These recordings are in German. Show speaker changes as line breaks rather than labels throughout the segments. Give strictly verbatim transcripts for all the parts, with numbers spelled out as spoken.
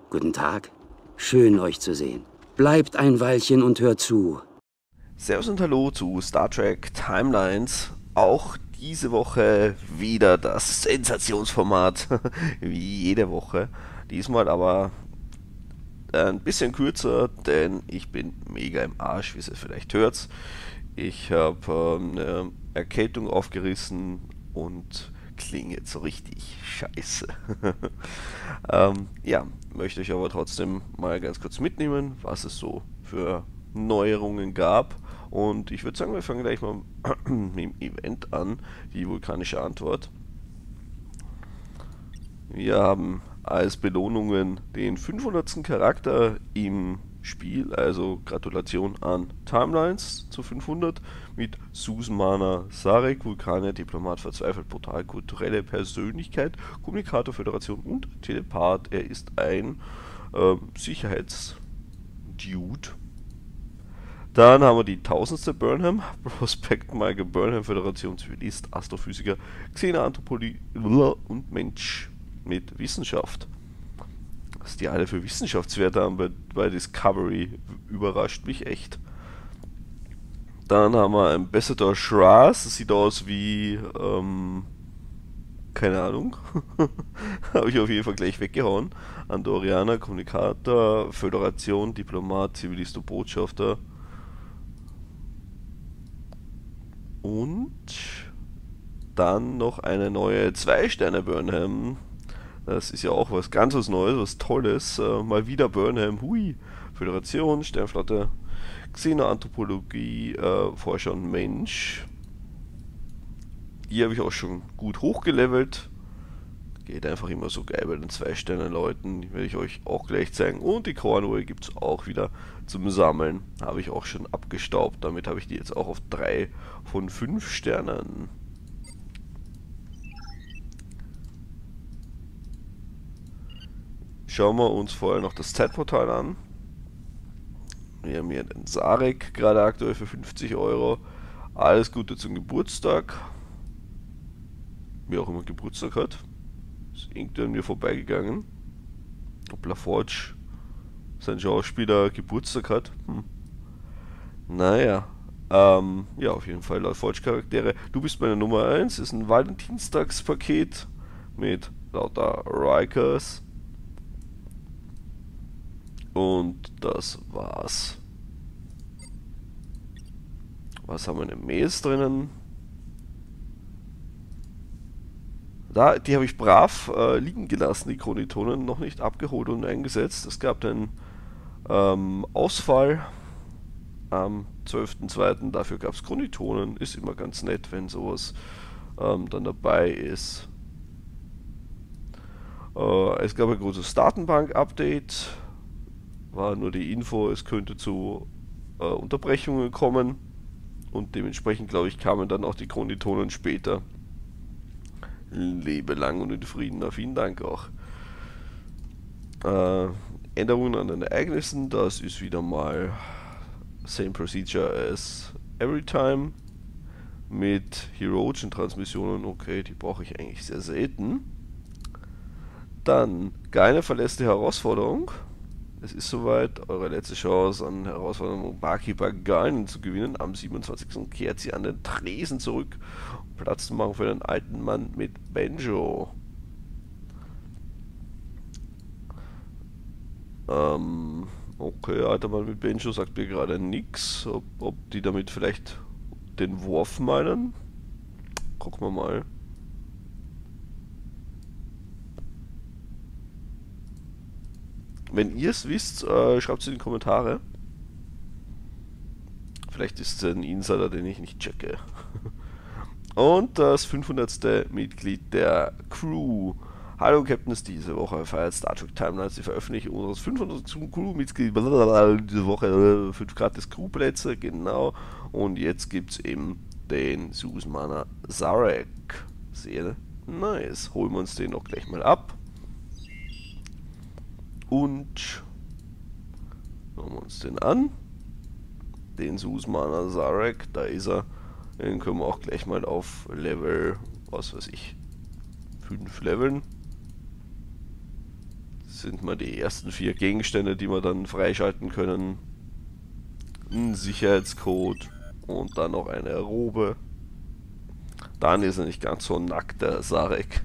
Guten Tag. Schön, euch zu sehen. Bleibt ein Weilchen und hört zu.
Servus und Hallo zu Star Trek Timelines. Auch diese Woche wieder das Sensationsformat, wie jede Woche. Diesmal aber ein bisschen kürzer, denn ich bin mega im Arsch, wie ihr vielleicht hört. Ich habe ähm, eine Erkältung aufgerissen und klinge jetzt so richtig scheiße. ähm, ja, möchte ich aber trotzdem mal ganz kurz mitnehmen, was es so für Neuerungen gab. Und ich würde sagen, wir fangen gleich mal mit dem Event an, die vulkanische Antwort. Wir haben als Belohnungen den fünfhundertsten Charakter im Spiel, also Gratulation an Timelines zu fünfhundert mit Susmana Sarek, Vulkanier, Diplomat, verzweifelt, brutal, kulturelle Persönlichkeit, Kommunikator, Föderation und Telepath. Er ist ein äh, Sicherheitsdude. Dann haben wir die tausendste Burnham, Prospect Michael Burnham, Föderation, Zivilist, Astrophysiker, Xena, Anthropologie und Mensch mit Wissenschaft. Was die alle für Wissenschaftswerte haben bei, bei Discovery, überrascht mich echt. Dann haben wir Ambassador Shraz, das sieht aus wie, ähm, keine Ahnung, habe ich auf jeden Fall gleich weggehauen. Andorianer, Kommunikator, Föderation, Diplomat, Zivilist und Botschafter. Und dann noch eine neue zwei Sterne Burnham. Das ist ja auch was ganz was Neues, was Tolles. Äh, mal wieder Burnham, hui. Föderation, Sternflotte, Xenoanthropologie, äh, Forscher und Mensch. Die habe ich auch schon gut hochgelevelt. Geht einfach immer so geil bei den zwei Sterne Leuten. Die werde ich euch auch gleich zeigen. Und die Cornwall gibt es auch wieder zum Sammeln. Habe ich auch schon abgestaubt. Damit habe ich die jetzt auch auf drei von fünf Sternen. Schauen wir uns vorher noch das Zeitportal an. Wir haben hier den Sarek, gerade aktuell für fünfzig Euro. Alles Gute zum Geburtstag. Wer auch immer Geburtstag hat. Ist irgendwie an mir vorbeigegangen. Ob LaForge, sein Schauspieler, Geburtstag hat. Hm. Naja. Ähm, ja, auf jeden Fall LaForge-Charaktere. Du bist meine Nummer eins. Ist ein Valentinstagspaket mit lauter Rikers. Und das war's. Was haben wir in den Mails drinnen? Da, die habe ich brav äh, liegen gelassen, die Chronitonen, noch nicht abgeholt und eingesetzt. Es gab den ähm, Ausfall am zwölften zweiten Dafür gab es Chronitonen. Ist immer ganz nett, wenn sowas ähm, dann dabei ist. Äh, es gab ein großes Datenbank-Update. War nur die Info, es könnte zu äh, Unterbrechungen kommen. Und dementsprechend, glaube ich, kamen dann auch die Chronitonen später. Lebe lang und in Frieden. Na, vielen Dank auch. Äh, Änderungen an den Ereignissen, das ist wieder mal same procedure as every time. Mit heroischen Transmissionen, okay, die brauche ich eigentlich sehr selten. Dann keine verlässte Herausforderung. Es ist soweit, eure letzte Chance an Herausforderung Barkeeper Garnen zu gewinnen. Am siebenundzwanzigsten kehrt sie an den Tresen zurück, um Platz zu machen für den alten Mann mit Benjo. Ähm, okay, alter Mann mit Benjo sagt mir gerade nix. Ob, ob die damit vielleicht den Wurf meinen? Gucken wir mal. Wenn ihr es wisst, äh, schreibt es in die Kommentare. Vielleicht ist es ein Insider, den ich nicht checke. Und das fünfhundertste Mitglied der Crew. Hallo Captains, diese Woche feiert Star Trek Timelines die Veröffentlichung unseres fünfhundertsten Crew-Mitglieds. Diese Woche fünf gratis Crewplätze, genau. Und jetzt gibt es eben den Susmana Sarek. Sehr nice. Holen wir uns den noch gleich mal ab. Und schauen wir uns den an. Den Susmana Sarek, da ist er. Den können wir auch gleich mal auf Level, was weiß ich, fünf leveln. sind mal die ersten vier Gegenstände, die wir dann freischalten können. Ein Sicherheitscode und dann noch eine Robe. Dann ist er nicht ganz so nackt, der Sarek.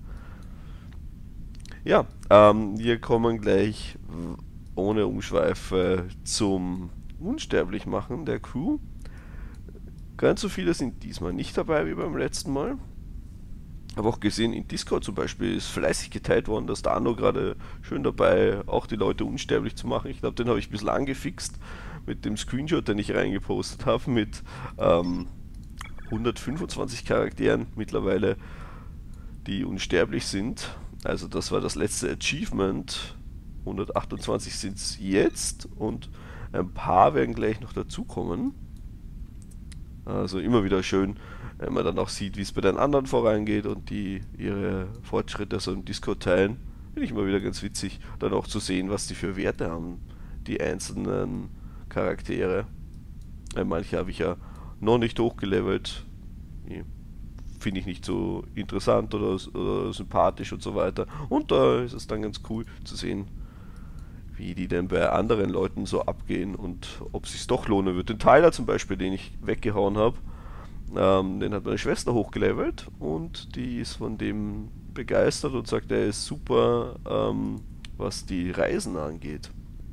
Ja, ähm, wir kommen gleich ohne Umschweife zum Unsterblichmachen der Crew. Ganz so viele sind diesmal nicht dabei wie beim letzten Mal. Habe auch gesehen, in Discord zum Beispiel ist fleißig geteilt worden, dass der Anno gerade schön dabei, auch die Leute unsterblich zu machen. Ich glaube, den habe ich ein bisschen angefixt mit dem Screenshot, den ich reingepostet habe, mit ähm, hundertfünfundzwanzig Charakteren mittlerweile, die unsterblich sind. Also das war das letzte Achievement. hundertachtundzwanzig sind es jetzt und ein paar werden gleich noch dazukommen. Also immer wieder schön, wenn man dann auch sieht, wie es bei den anderen vorangeht und die ihre Fortschritte so im Discord teilen. Finde ich immer wieder ganz witzig, dann auch zu sehen, was die für Werte haben, die einzelnen Charaktere. Äh, manche habe ich ja noch nicht hochgelevelt. Finde ich nicht so interessant oder, oder sympathisch und so weiter. Und da ist es dann ganz cool zu sehen, wie die denn bei anderen Leuten so abgehen und ob es sich doch lohnen wird. Den Tyler zum Beispiel, den ich weggehauen habe, ähm, den hat meine Schwester hochgelevelt und die ist von dem begeistert und sagt, er ist super, ähm, was die Reisen angeht.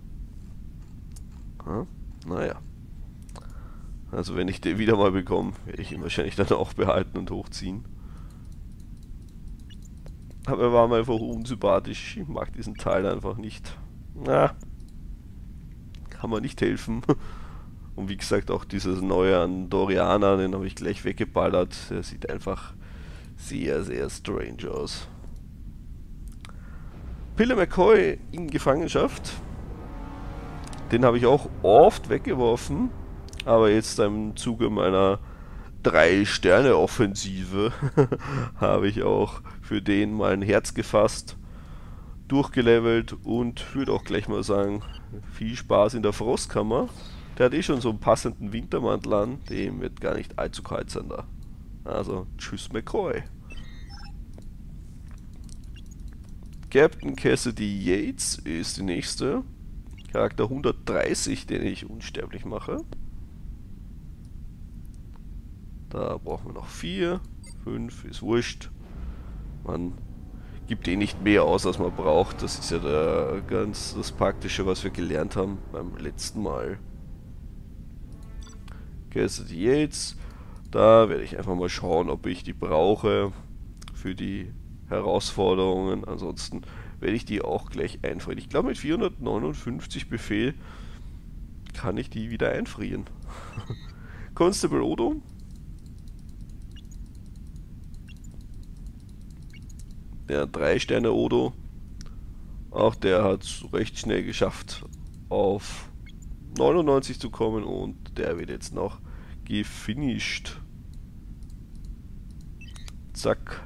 Ja, naja. Also wenn ich den wieder mal bekomme, werde ich ihn wahrscheinlich dann auch behalten und hochziehen. Aber er war mir einfach unsympathisch. Ich mag diesen Teil einfach nicht. Na, kann man nicht helfen. Und wie gesagt, auch dieses neue Andorianer, den habe ich gleich weggeballert. Der sieht einfach sehr, sehr strange aus. Pille McCoy in Gefangenschaft. Den habe ich auch oft weggeworfen. Aber jetzt im Zuge meiner drei Sterne Offensive habe ich auch für den mal ein Herz gefasst, durchgelevelt und würde auch gleich mal sagen, viel Spaß in der Frostkammer. Der hat eh schon so einen passenden Wintermantel an, dem wird gar nicht allzu kalt sein da. Also, tschüss McCoy. Captain Cassidy Yates ist die nächste. Charakter hundertdreißig, den ich unsterblich mache. Da brauchen wir noch vier, fünf, ist wurscht. Man gibt eh nicht mehr aus, als man braucht. Das ist ja der, ganz das Praktische, was wir gelernt haben beim letzten Mal. Cassidy Yates. Da werde ich einfach mal schauen, ob ich die brauche für die Herausforderungen. Ansonsten werde ich die auch gleich einfrieren. Ich glaube, mit vierhundertneunundfünfzig Befehl kann ich die wieder einfrieren. Constable Odo. Der drei Sterne Odo, auch der hat es recht schnell geschafft, auf neunundneunzig zu kommen und der wird jetzt noch gefinisht. Zack.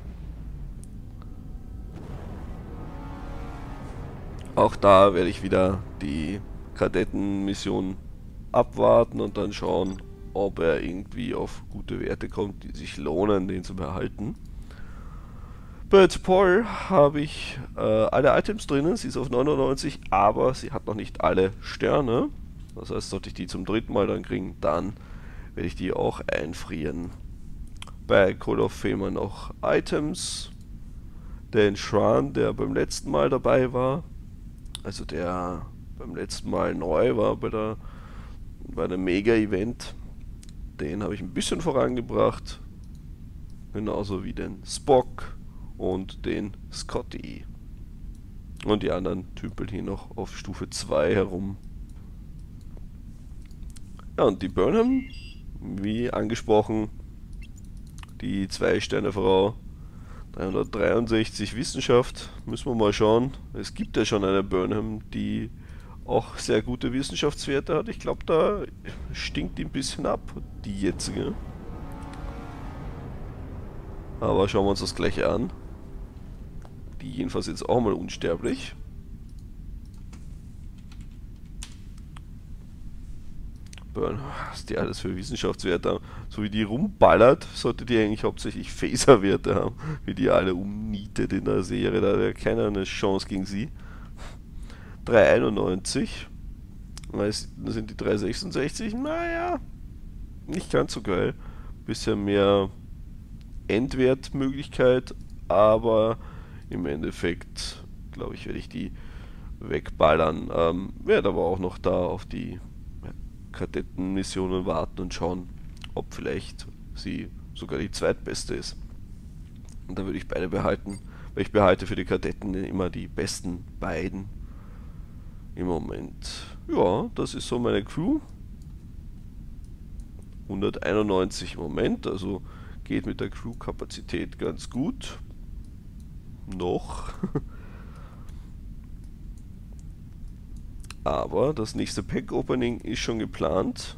Auch da werde ich wieder die Kadettenmission abwarten und dann schauen, ob er irgendwie auf gute Werte kommt, die sich lohnen, den zu behalten. Bei Paul habe ich äh, alle Items drinnen, sie ist auf neunundneunzig, aber sie hat noch nicht alle Sterne. Das heißt, sollte ich die zum dritten Mal dann kriegen, dann werde ich die auch einfrieren. Bei Call of Fame noch Items. Den Shran, der beim letzten Mal dabei war, also der beim letzten Mal neu war bei der bei dem Mega-Event, den habe ich ein bisschen vorangebracht. Genauso wie den Spock und den Scotty. Und die anderen tümpeln hier noch auf Stufe zwei herum. Ja, und die Burnham, wie angesprochen, die zwei Sterne Frau, dreihundertdreiundsechzig Wissenschaft, müssen wir mal schauen. Es gibt ja schon eine Burnham, die auch sehr gute Wissenschaftswerte hat. Ich glaube, da stinkt die ein bisschen ab, die jetzige. Aber schauen wir uns das gleich an. Die jedenfalls jetzt auch mal unsterblich. Burn, was die alles für Wissenschaftswerte haben. So wie die rumballert, sollte die eigentlich hauptsächlich Phaser-Werte haben. Wie die alle umnietet in der Serie, da wäre keiner eine Chance gegen sie. drei einundneunzig. Dann sind die drei sechsundsechzig, naja, nicht ganz so geil. Bisschen mehr Endwertmöglichkeit, aber im Endeffekt, glaube ich, werde ich die wegballern. Ähm, werde aber auch noch da auf die Kadettenmissionen warten und schauen, ob vielleicht sie sogar die zweitbeste ist. Und da würde ich beide behalten, weil ich behalte für die Kadetten immer die besten beiden im Moment. Ja, das ist so meine Crew. hunderteinundneunzig im Moment, also geht mit der Crew-Kapazität ganz gut. Noch. Aber das nächste Pack-Opening ist schon geplant.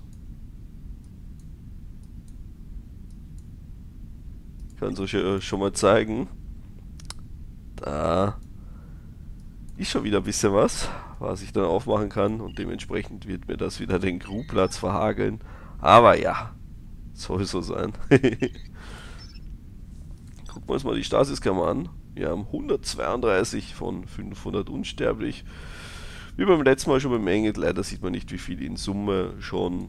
Ich kann es euch schon mal zeigen. Da ist schon wieder ein bisschen was, was ich dann aufmachen kann. Und dementsprechend wird mir das wieder den Crewplatz verhageln. Aber ja, soll so sein. Gucken wir uns mal die Stasis-Kammer an. Wir haben hundertzweiunddreißig von fünfhundert unsterblich. Wie beim letzten Mal schon bemängt, leider sieht man nicht, wie viele in Summe schon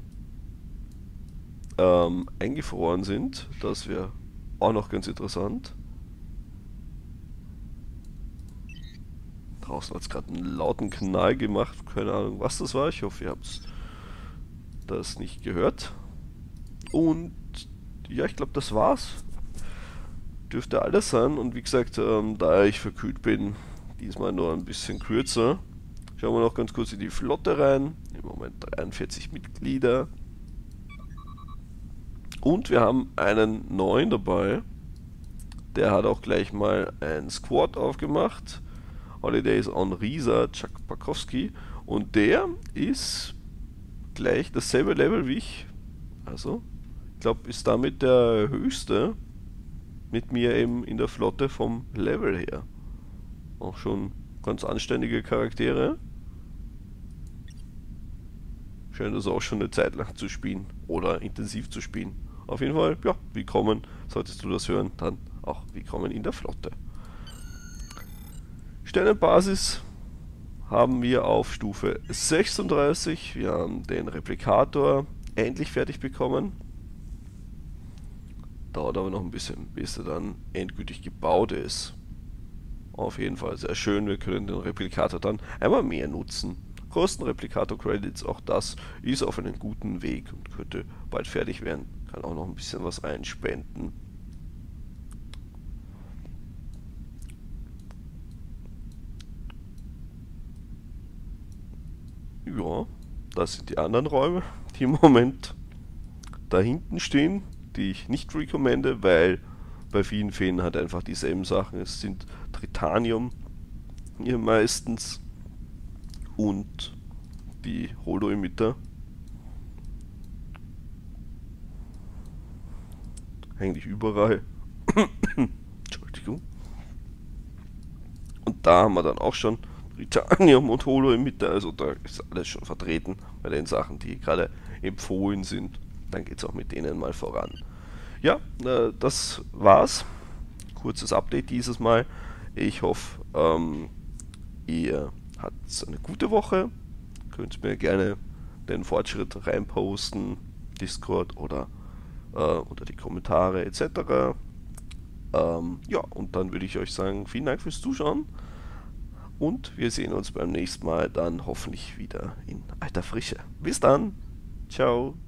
ähm, eingefroren sind. Das wäre auch noch ganz interessant. Draußen hat es gerade einen lauten Knall gemacht. Keine Ahnung, was das war. Ich hoffe, ihr habt das nicht gehört. Und ja, ich glaube, das war's. Dürfte alles sein. Und wie gesagt, ähm, da ich verkühlt bin, diesmal nur ein bisschen kürzer. Schauen wir noch ganz kurz in die Flotte rein. Im Moment dreiundvierzig Mitglieder. Und wir haben einen neuen dabei. Der hat auch gleich mal ein Squad aufgemacht. Holidays on Risa, Chuck Pakowski. Und der ist gleich dasselbe Level wie ich. Also, ich glaube, ist damit der höchste mit mir eben in der Flotte vom Level her. Auch schon ganz anständige Charaktere. Scheint das auch schon eine Zeit lang zu spielen oder intensiv zu spielen. Auf jeden Fall, ja, willkommen. Solltest du das hören, dann auch willkommen in der Flotte. Sternenbasis haben wir auf Stufe sechsunddreißig. Wir haben den Replikator endlich fertig bekommen. Dauert aber noch ein bisschen, bis er dann endgültig gebaut ist. Auf jeden Fall sehr schön. Wir können den Replikator dann einmal mehr nutzen. Kosten Replikator Credits, auch das ist auf einem guten Weg und könnte bald fertig werden. Kann auch noch ein bisschen was reinspenden. Ja, das sind die anderen Räume, die im Moment da hinten stehen, die ich nicht recommende, weil bei vielen fehlen halt einfach dieselben Sachen. Es sind Tritanium hier meistens und die Holo-Emitter. Eigentlich überall. Entschuldigung. Und da haben wir dann auch schon Tritanium und Holo-Emitter, also da ist alles schon vertreten bei den Sachen, die gerade empfohlen sind. Dann geht es auch mit denen mal voran. Ja, äh, das war's. Kurzes Update dieses Mal. Ich hoffe, ähm, ihr habt eine gute Woche. Könnt mir gerne den Fortschritt reinposten, Discord oder äh, unter die Kommentare et cetera. Ähm, ja, und dann würde ich euch sagen, vielen Dank fürs Zuschauen. Und wir sehen uns beim nächsten Mal dann hoffentlich wieder in alter Frische. Bis dann. Ciao.